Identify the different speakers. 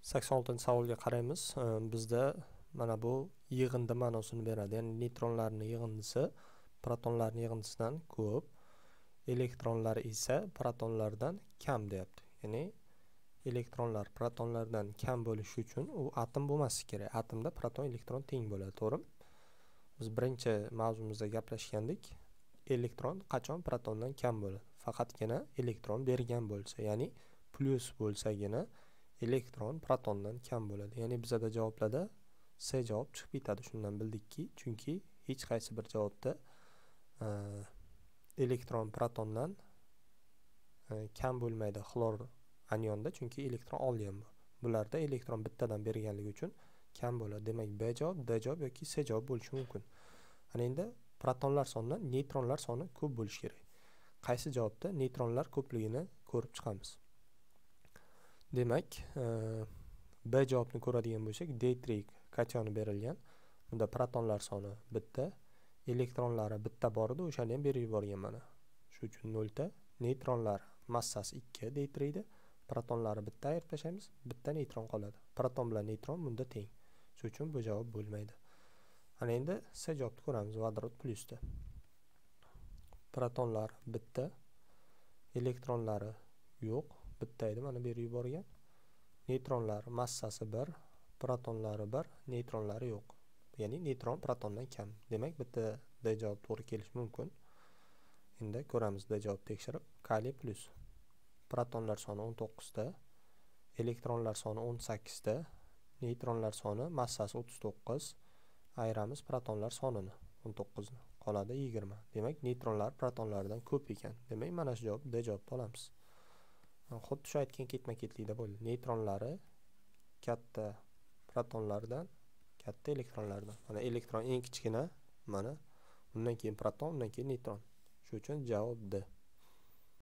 Speaker 1: 86-savolga qaraymiz. Bizda mana bu yig'indi ma'nosini beradi. Ya'ni neytronlarning yig'indisi protonlarning yig'indisidan ko'p, elektronlar esa protonlardan kam deyapti. Ya'ni elektronlar protonlardan kam bo'lishi uchun u atom bo'lmasi kerak. Atomda proton elektron teng bo'ladi, to'g'rimi? Biz birinchi mavzumizda gaplashgandik. Elektron qachon protondan kam bo'ladi? Faqatgina elektron bergan bo'lsa, ya'ni plus bo'lsagina elektron protondan kam bo'ladi. Ya'ni bizada javoblarda C javob chiqib ketadi. Shundan bildikki, chunki hech qaysi bir javobda elektron protondan kam bo'lmaydi xlor anionda, chunki elektron olgan bu. Bularda elektron bittadan berganligi uchun kam bo'ladi. Demak, B javob, D javob yoki C javob bo'lishi mumkin. Ana endi protonlar sonidan neytronlar soni ko'p bo'lishi kerak. Qaysi javobda neytronlar ko'pligini ko'rib chiqamiz. Demak, B javobni ko'radigan bo'lsak, D3 kationi berilgan. Bunda protonlar soni bitta, elektronlari bitta bor edi, o'shani ham berib yuborgan mana. Shu uchun 0 ta. Neytronlar massasi 2 D3 edi. Protonlari bitta ayirib tashlaymiz, bitta neytron qoladi. Proton bilan neytron bunda teng. Shu uchun bu javob bo'lmaydi. Ana endi C javobni ko'ramiz, vodorod plyusda. Protonlar bitta, elektronlari yo'q, bitta edi, mana berib yuborgan. Neytronlar massasi 1, protonlari 1, neytronlari yo'q. Ya'ni neytron protondan kam. Demak, bitta D javob to'g'ri kelishi mumkin. Endi ko'ramiz D javob tekshirib. Kaliy plus. Protonlar soni 19 ta, elektronlar soni 18 ta, neytronlar soni massasi 39. Ayiramiz protonlar sonini 19 ni. Qoladi 20. Demak, neytronlar protonlardan ko'p ekan. Demak, mana shu javob D javobni olamiz. Xuddi shu aytgan ketma-ketlikda bo'ldi. Neytronlari katta protonlardan, katta elektronlardan. Mana elektron eng kichkina, mana undan keyin proton, undan keyin neytron. Shu uchun javob D.